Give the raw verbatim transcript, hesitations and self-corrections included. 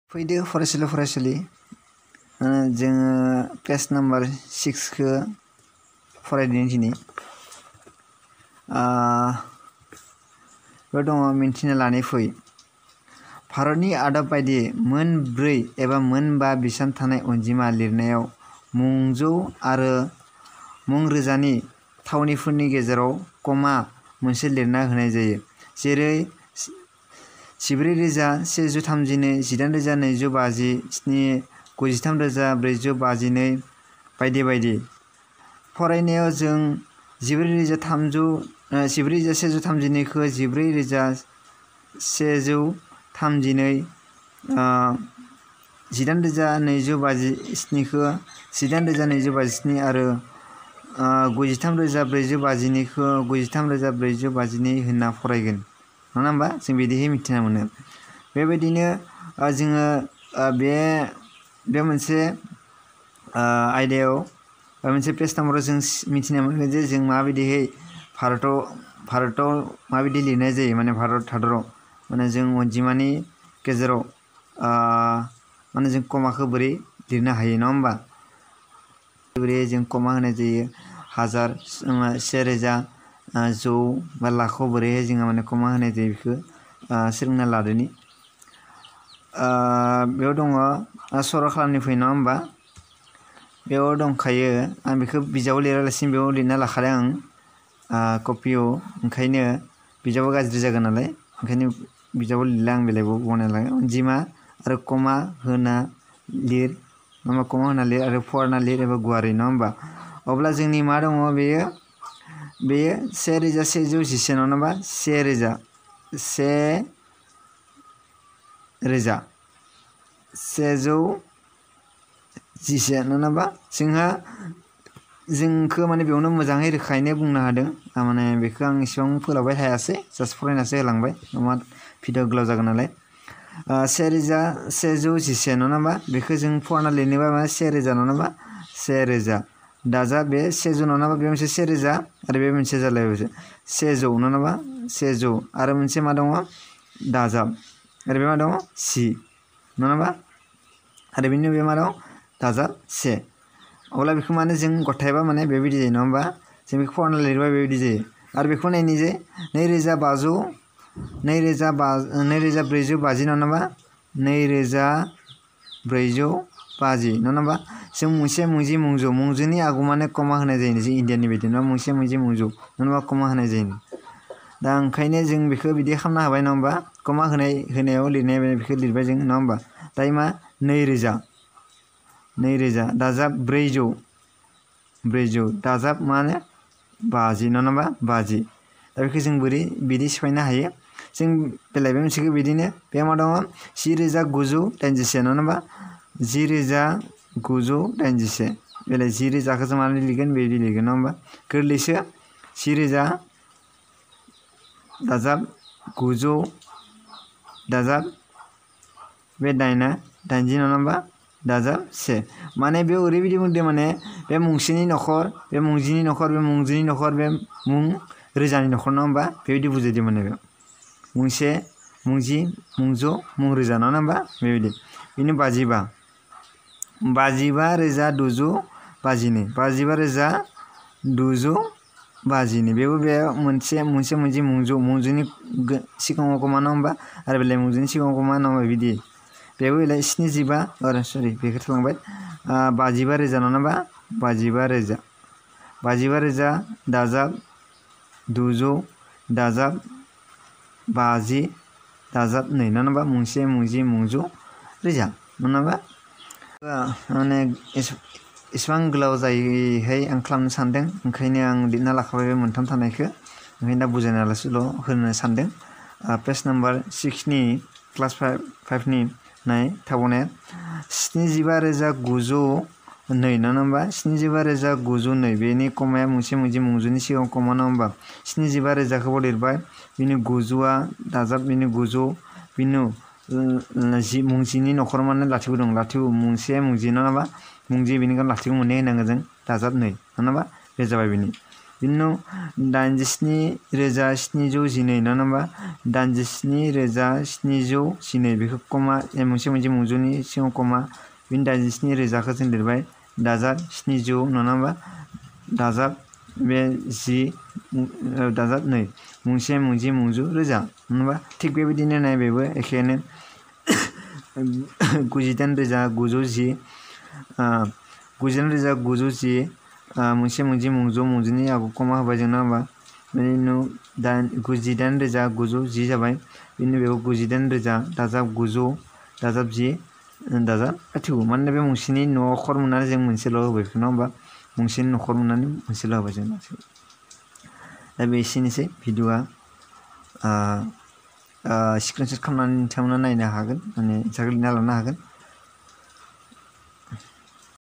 फैदो फरायसालि फरायसालि जोङो पेज नाम्बार सिक्स खौ फरायदिनि दिनै बेयाव दङ मिन्थिना लानाय फै भारतनि आदब बायदियै मोन ब्रै एबा मोन बा बिसान थानाय अनजिमा लिरनायाव मुंजौ आरो मुं रोजानि थावनिफोरनि गेजेराव कमा मोनसे लिरना होनाय जायो जेरै जिब्रै रोजा सेजौ थामजिनै जिदाइन रोजा नैजौ बाजि स्नि गुजिथाम रोजा ब्रैजौ बाजिनै बायदि बायदि फरायनायाव जों जिब्रै रोजा थामजौ जिब्रै रोजा सेजौ थामजिनैखौ जिब्रै रोजा सेजौ थामजिनै जिदाइन रोजा नैजौ बाजि स्निखौ जिदाइन रोजा नैजौ बाजिस्नि आरो गुजिथाम रोजा ब्रैजौ बाजिनैखौ गुजिथाम रोजा ब्रैजौ बाजिनै होनना फरायगोन नङा होमबा जों बिदिहाय मिथिना मोनो बेबायदिनो जोङो बे बे मोनसे आयदायाव मोनसे पेज नाम्बाराव जों मिथिना मोनगोन जे जों माबायदिहाय भारताव भारताव माबायदि लिरनाय जायो माने भारत हादराव माने जों अनजिमानि गेजेराव माने जों कमाखौ बोरै लिरनो हायो नङा होमबा बोरै जों कमा होनाय जायो हाजार से रोजा जौ बा लाखआव बोरैहाय जोङो माने कमा होनाय जायो बेखौ सोलोंना लादोनि बेयाव दङ सर' खालामनि फै नङा होमबा बेयाव दंखायो आं बेखौ बिजाबाव लिरालासिनो बेयाव लिरना लाखादों आं कपियाव ओंखायनो बिजाबा गाज्रि जागोन नालाय ओंखायनो बिजाबाव लिरला आं बेलेगाव बनायना लागोन अनजिमा आरो कमा होना लिर नङा होमबा कमा होना लिर आरो फरायना लिर एबा गुवारै नङा होमबा अब्ला जोंनि मा दङ बेयो बेयो से रोजा सेजौ जिसे नङा होमबा से रोजा से रोजा सेजौ जिसे नङा होमबा जोंहा जोंखौ माने बेयावनो मोजाङै रोखायैनो बुंनो हादों माने बेखौ आं एसेबां फोलावबाय थायासै जास्ट फरायनासो होलांबाय नङा भिडिअ गोलाव जागोन नालाय से रोजा सेजौ जिसे नङा होमबा बेखौ जों फरायना लिरनोबा माने से रोजा नङा होमबा से रोजा दाजा बे सेजौ नङा होमबा बे मोनसे से रोजा आरो बे मोनसे जालायबाय सेजौ नङा होमबा सेजौ आरो मोनसे मा दङ दाजाब आरो बे मा दङ सि नङा होमबा आरो बेनि बे मा दं दाजाब से अब्ला बेखौ माने जों गथायबा माने बेबायदि जायो नङा होमबा जों बेखौ फरायना लिरबा बेबायदि जायो आरो बेखौ नायनि जे नैरोजा बाजौ नैरोजा बा नैरोजा ब्रैजौ बाजि नङा होमबा नैरोजा ब्रैजौ बाजि नङा होमबा जों मुंसे मुंजि मुंजौ मुंजोनि आगुमानो कमा होनाय जायो जों इण्डियानि बायदि नङा मुंसे मुंजि मुंजौ नङा होमबा कमा होनाय जायो दा ओंखायनो जों बेखौ बिदि खालामना होबाय नङा होमबा कमा होनाय होनायाव लिरनाय बेखौ लिरबाय जों नङा होमबा दायो मा नैरोजा नैरोजा दाजाब ब्रैजौ ब्रैजौ दाजाब मा होनो बाजि नङा होमबा बाजि दा बेखौ जों बोरै बिदि सिफायनो हायो जों बेलाय बे मोनसेखौ बिदिनो बे मा दङ जि रोजा गुजौ दाइनजिसे नङा होमबा जि रोजा गुजौ दाइनजिसे बेलाय जि रोजाखौ जों माने लिरगोन बेबायदि लिरगोन नङा होमबा गोरलैसो जि रोजा दाजाब गुजौ दाजाब बे दाइना दाइनजि नङा होमबा दाजाब से माने बेयाव ओरैबायदि बुंदों माने बे मुंसेनि न'खर बे मुंजिनि न'खर बे मुंजिनि न'खर बे मुं रोजानि न'खर नङा होमबा बेबायदि बुजायदों माने बेयाव मुंसे मुंजि मुंजौ मुं रोजा नङा होमबा बेबायदि बेनो बाजिबा बाजिबा रोजा द'जौ बाजिनै बाजिबा रोजा द'जौ बाजिनै बेबो बे मोनसे मोनसे मोनसे मुंजौ मुंजौनि सिगाङाव कमा नङा होमबा आरो बेलाय मुंजौनि सिगाङाव कमा नङा होमबा बिदि बेबो बेलाय स्निजिबा आरो सरि बेखौ थालांबाय बाजिबा रोजा नङा होमबा बाजिबा रोजा बाजिबा रोजा दाजाब द'जौ दाजाब बाजि दाजाब नै नङा होमबा मुंसे मुंजि मुंजौ रोजा नङा होमबा माने एसेबां गोलाव जायैहाय आं खालामनो सानदों ओंखायनो आं लिरना लाखाबाय बे मोनथाम थानायखौ ओंखायनो दा बुजायनालासेल' होनो सानदों पेज नाम्बार सिक्सनि क्लास फाइभ फाइभनि नाय थाबावनाया स्निजिबा रोजा गुजौ नै नङा होमबा स्निजिबा रोजा गुजौ नै बेनि कमाया मोनसे मोनसे मुंजौनि सिगाङाव कमा नङा होमबा स्निजिबा रोजाखौबो लिरबाय बिनि गुजौआ दाजाब बिनि गुजौ बिनि जि मुंजिनि न'खर माने लाथिख' दं लाथिख' मुंसे मुंजि नङा होमबा मुंजि बेनिखायनो लाथिख' मोननै होनांगोन जों दाजाब नै नङा होमबा बे जाबाय बिनि बिनि उनाव दाइनजिस्नि रोजा स्निजौ जिनै नङा होमबा दाइनजिस्नि रोजा स्निजौ जिनै बेखौ कमा मोनसे मोनसे मुंजौनि सिङाव कमा बिनि दाइनजिस्नि रोजाखौ जों लिरबाय दाजाब स्निजौ नङा होमबा दाजाब बे जि दाजाब नै मुंसे मुंजि मुंजौ रोजा नङा होमबा थिग बेबायदिनो नाय बेबो एखेयानो गुजिदाइन रोजा गुजौ जि गुजिदाइन रोजा गुजौ जि मोनसे मुंजि मुंजौ मुंजिनि आगु कमा होबाय जों नङा होमबा बेनि उनाव दाइन गुजिदाइन रोजा गुजौ जि जाबाय बेनि बेयाव गुजिदाइन रोजा दाजाब गुजौ दाजाब जि दाजाब लाथिख' मानोना बे मुंसेनि न'खर मोननानै जों मोनसेल' होबाय नङा होमबा मुंसेनि न'खर मोननानै मोनसेल' होबाय जों दा बे एसेनोसै भिडिअआ स्क्रिनशट खालामनानै नोंथांमोना नायनो हागोन माने एन्सारखौ लिरना लानो हागोन